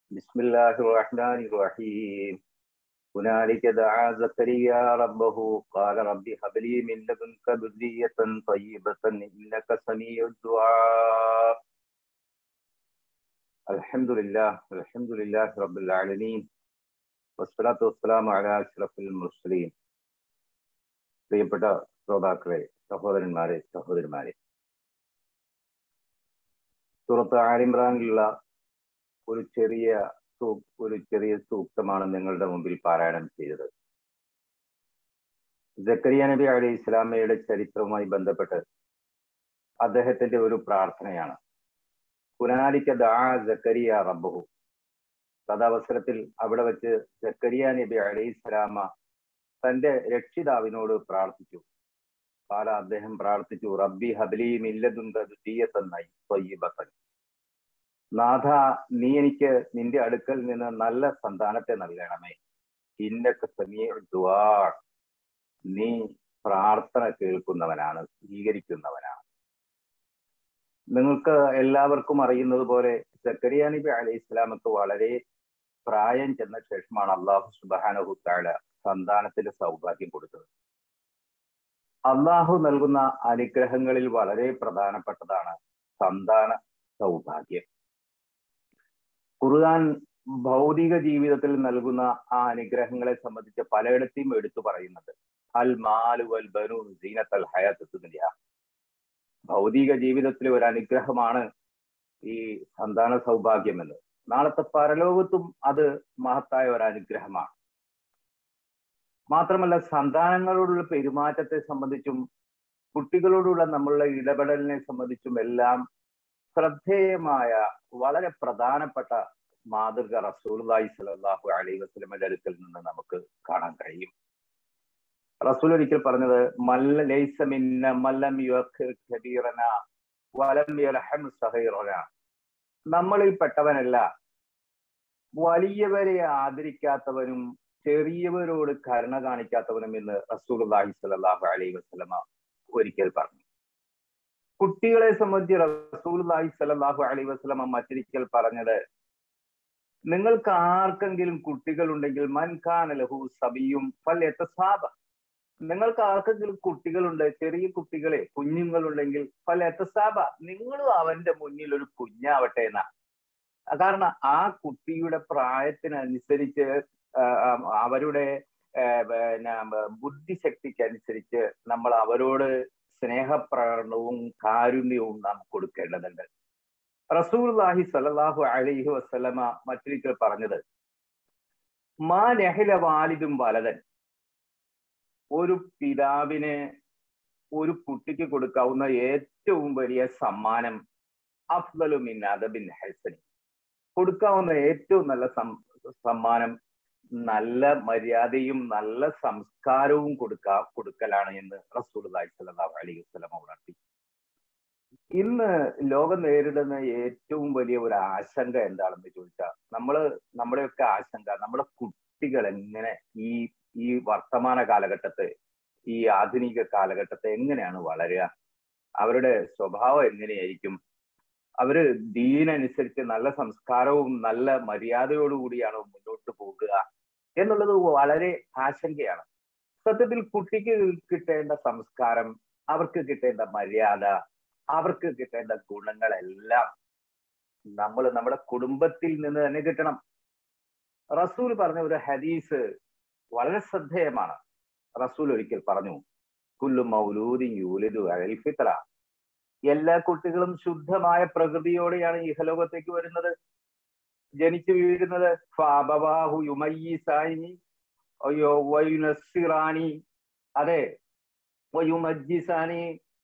بسم الله الرحمن الرحيم هنالك دعا زكريا ربه قال رب هب لي من لدنك ذرية طيبة إنك سميع الدعاء الحمد لله رب العالمين والصلاة والسلام على أشرف المرسلين. പ്രിയപ്പെട്ട ശ്രോതാക്കളെ, സഹോദരന്മാരെ, സൂറത്ത് ആൽ ഇംറാനിലുള്ള ഒരു ചെറിയ സൂക്തമാണ് നിങ്ങളുടെ മുമ്പിൽ പാരായണം ചെയ്തത്. സക്കരിയ നബി അലൈഹി ഇസ്ലാമയുടെ ചരിത്രവുമായി ബന്ധപ്പെട്ട് അദ്ദേഹത്തിന്റെ ഒരു പ്രാർത്ഥനയാണ്. ഹുനാലിക ദഅ സക്കരിയ റബ്ബഹു. തദവസരത്തിൽ അവിടെ വെച്ച് സക്കരിയ നബി അലൈഹി ഇസ്ലാമ തന്റെ രക്ഷിതാവിനോട് പ്രാർത്ഥിച്ചു. അദ്ദേഹം പ്രാർത്ഥിച്ചു, റബ്ബി ഹബ്ലി മിൻ ലദുൻക ദുരിയതൻ ത്വയ്യിബതൻ. നാഥ, നീ എനിക്ക് നിന്റെ അടുക്കൽ നിന്ന് നല്ല സന്താനത്തെ നൽകണമേ. ഇന്നക സമീഉ ദുആ, നീ പ്രാർത്ഥന കേൾക്കുന്നവനാണ്, സ്വീകരിക്കുന്നവനാണ്. നിങ്ങൾക്ക് എല്ലാവർക്കും അറിയുന്നത് പോലെ സക്കരിയ നബി അലൈഹി ഇസ്ലാമക്ക് വളരെ പ്രായം ചെന്ന ശേഷമാണ് അല്ലാഹു സുബ്ഹാനഹു തആല സന്താനത്തിന്റെ സൗഭാഗ്യം കൊടുത്തത്. അള്ളാഹു നൽകുന്ന അനുഗ്രഹങ്ങളിൽ വളരെ പ്രധാനപ്പെട്ടതാണ് സന്താന സൗഭാഗ്യം. ഖുർആൻ ഭൗതിക ജീവിതത്തിൽ നൽകുന്ന ആ അനുഗ്രഹങ്ങളെ സംബന്ധിച്ച് പലയിടത്തെയും എടുത്തു പറയുന്നുണ്ട്. അൽ മാലു വൽ ബനൂൻ സീനത്തുൽ ഹയാത്തുദ് ദുനിയ. ഭൗതിക ജീവിതത്തിലെ ഒരു അനുഗ്രഹമാണ് ഈ സന്താന സൗഭാഗ്യം എന്ന്. നാളത്തെ പരലോകത്തും അത് മഹത്തായ ഒരു അനുഗ്രഹമാണ്. മാത്രമല്ല, സന്താനങ്ങളോടുള്ള പെരുമാറ്റത്തെ സംബന്ധിച്ചും കുട്ടികളോടുള്ള നമ്മളുടെ ഇടപെടലിനെ സംബന്ധിച്ചും എല്ലാം ശ്രദ്ധേയമായ വളരെ പ്രധാനപ്പെട്ട മാതൃക റസൂലുള്ളാഹി സ്വല്ലല്ലാഹു അലൈഹി വസല്ലമയുടെ അടുക്കൽ നിന്ന് നമുക്ക് കാണാൻ കഴിയും. റസൂൽ ഒരിക്കൽ പറഞ്ഞത്, ലൈസ മിന്ന മല്ലം യുഅഖിർ കബീറനാ വലം യർഹം സഗീറനാ. നമ്മളിൽ പെട്ടവനല്ല വലിയവരെ ആദരിക്കാത്തവനും ചെറിയവരോട് കരുണ കാണിക്കാത്തവനും എന്ന് റസൂലുള്ളാഹി സ്വല്ലല്ലാഹു അലൈഹി വസല്ലമ ഒരിക്കൽ പറഞ്ഞു. കുട്ടികളെ സംബന്ധിച്ച് റസൂലുള്ളാഹി സ്വല്ലല്ലാഹു അലൈഹി വസല്ലമ മറ്റൊരിക്കൽ പറഞ്ഞത്, നിങ്ങൾക്ക് ആർക്കെങ്കിലും കുട്ടികൾ ഉണ്ടെങ്കിൽ മൻ കാന ലഹു സബിയും ഫൽയതസാബ. നിങ്ങൾക്ക് ആർക്കെങ്കിലും കുട്ടികളുണ്ട്, ചെറിയ കുട്ടികളെ കുഞ്ഞുങ്ങളുണ്ടെങ്കിൽ ഫൽയതസാബ, നിങ്ങളും അവന്റെ മുന്നിൽ ഒരു കുഞ്ഞാവട്ടെ എന്നാ. കാരണം ആ കുട്ടിയുടെ പ്രായത്തിനനുസരിച്ച് അവരുടെ ബുദ്ധിശക്തിക്ക് അനുസരിച്ച് നമ്മൾ അവരോട് സ്നേഹപ്രകടനവും കാരുണ്യവും നാം കൊടുക്കേണ്ടതുണ്ട്. റസൂലുള്ളാഹി സ്വല്ലല്ലാഹു അലൈഹി വസല്ലമ മറ്റൊരിക്കൽ പറഞ്ഞത്, മാ നഹല വാലിദും വലദൻ. ഒരു പിതാവിന് ഒരു കുട്ടിക്ക് കൊടുക്കാവുന്ന ഏറ്റവും വലിയ സമ്മാനം അഫ്ദലു മിൻ അദബിൻ ഹസനി. കൊടുക്കാവുന്ന ഏറ്റവും നല്ല സമ്മാനം നല്ല മര്യാദയും നല്ല സംസ്കാരവും കൊടുക്കലാണ് എന്ന് റസൂലുള്ളാഹി സ്വല്ലല്ലാഹു അലൈഹി വസല്ലമ ഉണർത്തി. ഇന്ന് ലോകം നേരിടുന്ന ഏറ്റവും വലിയ ഒരു ആശങ്ക എന്താണെന്ന് ചോദിച്ചാൽ, നമ്മുടെയൊക്കെ ആശങ്ക നമ്മുടെ കുട്ടികൾ എങ്ങനെ ഈ വർത്തമാന കാലഘട്ടത്തെ, ഈ ആധുനിക കാലഘട്ടത്തെ എങ്ങനെയാണ് വളരുക, അവരുടെ സ്വഭാവം എങ്ങനെയായിരിക്കും, അവര് ദീനനുസരിച്ച് നല്ല സംസ്കാരവും നല്ല മര്യാദയോടുകൂടിയാണോ മുന്നോട്ട് പോകുക എന്നുള്ളത് വളരെ ആശങ്കയാണ്. സത്യത്തിൽ കുട്ടിക്ക് കിട്ടേണ്ട സംസ്കാരം, അവർക്ക് കിട്ടേണ്ട മര്യാദ, അവർക്ക് കിട്ടേണ്ട ഗുണങ്ങളെല്ലാം നമ്മുടെ കുടുംബത്തിൽ നിന്ന് തന്നെ കിട്ടണം. റസൂൽ പറഞ്ഞ ഒരു ഹദീസ് വളരെ ശ്രദ്ധേയമാണ്. റസൂൽ ഒരിക്കൽ പറഞ്ഞു, കുല്ലു മൗലൂദിൻ യൂലിദു അലൽ ഫിത്ര. എല്ലാ കുട്ടികളും ശുദ്ധമായ പ്രകൃതിയോടെയാണ് ഇഹലോകത്തേക്ക് വരുന്നത്, ജനിച്ചു വീഴുന്നത്. ഫഅബവാഹു യുമയ്യിസാനി വയുനസ്സിറാനി, അതെ, വയുമജ്ജിസാനി.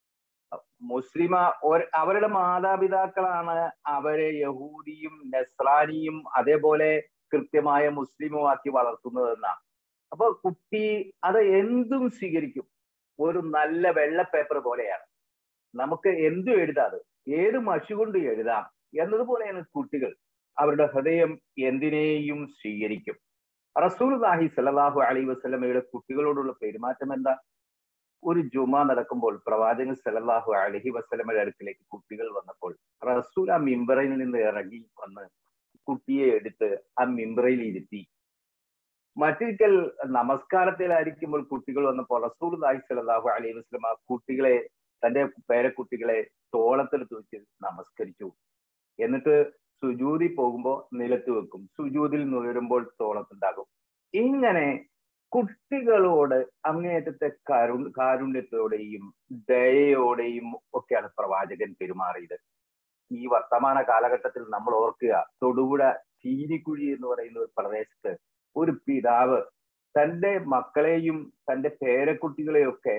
അവരുടെ മാതാപിതാക്കളാണ് അവരെ യഹൂദിയും നസ്രാനിയും അതേപോലെ കൃത്യമായ മുസ്ലിമും ആക്കി വളർത്തുന്നതെന്നാണ്. അപ്പൊ കുട്ടി അത് എന്തും സ്വീകരിക്കും. ഒരു നല്ല വെള്ള പേപ്പർ പോലെയാണ്, നമുക്ക് എന്തും എഴുതാതെ, ഏത് മഷി കൊണ്ട് എഴുതാം എന്നതുപോലെയാണ് കുട്ടികൾ. അവരുടെ ഹൃദയം എന്തിനേയും സ്വീകരിക്കും. റസൂലുള്ളാഹി സ്വല്ലല്ലാഹു അലൈഹി വസല്ലമയുടെ കുട്ടികളോടുള്ള പെരുമാറ്റം എന്താ? ഒരു ജുമാ നടക്കുമ്പോൾ പ്രവാചകൻ സല്ലല്ലാഹു അലൈഹി വസല്ലമയുടെ അടുക്കിലേക്ക് കുട്ടികൾ വന്നപ്പോൾ റസൂൽ ആ മിമ്പറിൽ നിന്ന് ഇറങ്ങി വന്ന് കുട്ടിയെ എടുത്ത് ആ മിംബ്രയിൽ ഇരുത്തി. മറ്റൊരിക്കൽ നമസ്കാരത്തിലായിരിക്കുമ്പോൾ കുട്ടികൾ വന്നപ്പോൾ റസൂലുള്ളാഹി സ്വല്ലല്ലാഹു അലൈഹി വസല്ലം ആ കുട്ടികളെ, തന്റെ പേരക്കുട്ടികളെ തോളത്തെടുത്ത് വെച്ച് നമസ്കരിച്ചു. എന്നിട്ട് സുജൂദിൽ പോകുമ്പോൾ നിലത്ത് വെക്കും, സുജൂദിൽ നുകരുമ്പോൾ തോളത്തുണ്ടാകും. ഇങ്ങനെ കുട്ടികളോട് അങ്ങേയറ്റത്തെ കാരുണ്യത്തോടെയും ദയയോടെയും ഒക്കെയാണ് പ്രവാചകൻ പെരുമാറിയത്. ഈ വർത്തമാന കാലഘട്ടത്തിൽ നമ്മൾ ഓർക്കുക, തൊടുപുഴ ചീനിക്കുഴി എന്ന് പറയുന്ന ഒരു പ്രദേശത്ത് ഒരു പിതാവ് തന്റെ മക്കളെയും തന്റെ പേരക്കുട്ടികളെയൊക്കെ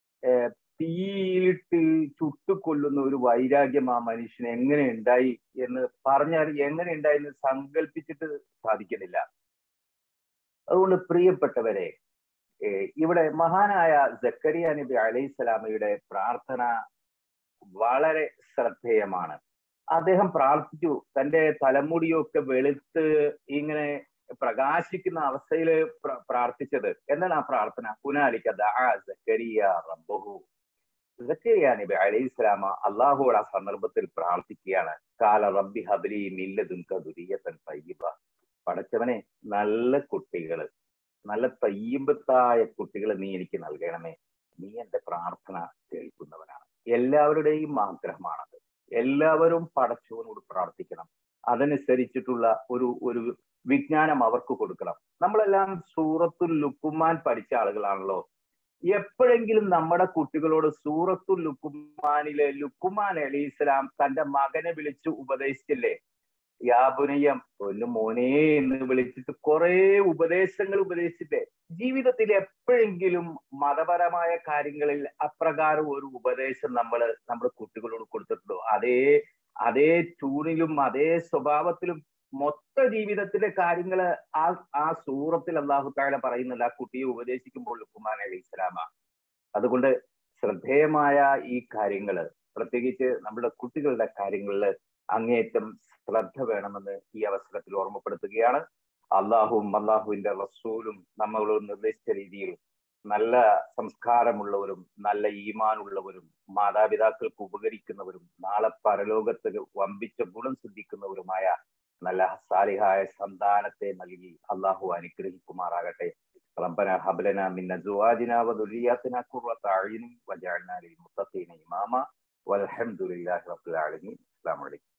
തീയിലിട്ട് ചുട്ടുകൊല്ലുന്ന ഒരു വൈരാഗ്യം ആ മനുഷ്യന് എങ്ങനെ ഉണ്ടായി എന്ന് പറഞ്ഞാൽ എങ്ങനെ ഉണ്ടായെന്ന് സങ്കല്പിച്ചിട്ട് സാധിക്കുന്നില്ല. അതുകൊണ്ട് പ്രിയപ്പെട്ടവരെ, ഇവിടെ മഹാനായ സക്കരിയ നബി അലൈഹിസ്സലാമയുടെ പ്രാർത്ഥന വളരെ ശ്രദ്ധേയമാണ്. അദ്ദേഹം പ്രാർത്ഥിച്ചു, തന്റെ തലമുടിയൊക്കെ വെളുത്ത് ഇങ്ങനെ പ്രകാശിക്കുന്ന അവസ്ഥയിൽ പ്രാർത്ഥിച്ചത്. എന്താണ് ആ പ്രാർത്ഥന? ഹുനാലിക ദഅ സക്കരിയ റബ്ബഹു. സക്കരിയ നബി അലൈഹിസ്സലാമ അല്ലാഹുവോട് ആ സന്ദർഭത്തിൽ പ്രാർത്ഥിക്കുകയാണ്, കാല റബ്ബി ഹബ്ലി മിൻ ലദുൻക ദുരിയതൻ തയ്യിബ. പടച്ചവനെ, നല്ല കുട്ടികള്, നല്ല തയ്യിബത്തായ കുട്ടികളെ നീ എനിക്ക് നൽകണമേ. നീ എന്റെ പ്രാർത്ഥന കേൾക്കുന്നവനാണ്. എല്ലാവരുടെയും ആഗ്രഹമാണത്. എല്ലാവരും പടച്ചവനോട് പ്രാർത്ഥിക്കണം. അതനുസരിച്ചിട്ടുള്ള ഒരു വിജ്ഞാനം അവർക്ക് കൊടുക്കണം. നമ്മളെല്ലാം സൂറത്തുൽ ലുഖ്മാൻ പഠിച്ച ആളുകളാണല്ലോ. എപ്പോഴെങ്കിലും നമ്മുടെ കുട്ടികളോട് സൂറത്തുൽ ലുഖ്മാനിലെ ലുഖ്മാൻ അലൈഹിസ്സലാം തന്റെ മകനെ വിളിച്ച് ഉപദേശിച്ചില്ലേ? യാബുനയ്യം, പൊന്നു മോനെ എന്ന് വിളിച്ചിട്ട് കുറെ ഉപദേശങ്ങൾ ഉപദേശിച്ചില്ലേ? ജീവിതത്തിൽ എപ്പോഴെങ്കിലും മതപരമായ കാര്യങ്ങളിൽ അപ്രകാരം ഒരു ഉപദേശം നമ്മുടെ കുട്ടികളോട് കൊടുത്തിട്ടുണ്ടോ? അതേ ട്യൂണിലും അതേ സ്വഭാവത്തിലും മൊത്ത ജീവിതത്തിലെ കാര്യങ്ങള് ആ സൂറത്തിൽ അല്ലാഹു തആല പറയുന്നുണ്ട്. ആ കുട്ടിയെ ഉപദേശിക്കുമ്പോൾ ലുഖ്മാൻ അലൈഹിസ്സലാമ. അതുകൊണ്ട് ശ്രദ്ധേയമായ ഈ കാര്യങ്ങള്, പ്രത്യേകിച്ച് നമ്മുടെ കുട്ടികളുടെ കാര്യങ്ങളിൽ അങ്ങേയറ്റം ശ്രദ്ധ വേണമെന്ന് ഈ അവസരത്തിൽ ഓർമ്മപ്പെടുത്തുകയാണ്. അള്ളാഹുവും അള്ളാഹുവിന്റെ റസൂലും നമ്മളോട് നിർദ്ദേശിച്ച രീതിയിൽ നല്ല സംസ്കാരമുള്ളവരും നല്ല ഈമാനുള്ളവരും മാതാപിതാക്കൾക്ക് ഉപകരിക്കുന്നവരും നാളെ പരലോകത്ത് വമ്പിച്ച ഗുണം സിദ്ധിക്കുന്നവരുമായ നല്ല സാലിഹായ സന്താനത്തെ നൽകി അള്ളാഹു അനുഗ്രഹിക്കുമാറാകട്ടെ. റബ്ബനാ ഹബ് ലനാ മിൻ അസ്വാജിനാ വദുരിയാതിനാ ഖുർറത അയ്യുൻ വജഅൽനാ ലിൽ മുത്തഖീന ഇമാമ വൽഹംദുലില്ലാഹി റബ്ബിൽ ആലമീൻ. അസ്സലാമു അലൈക്കും.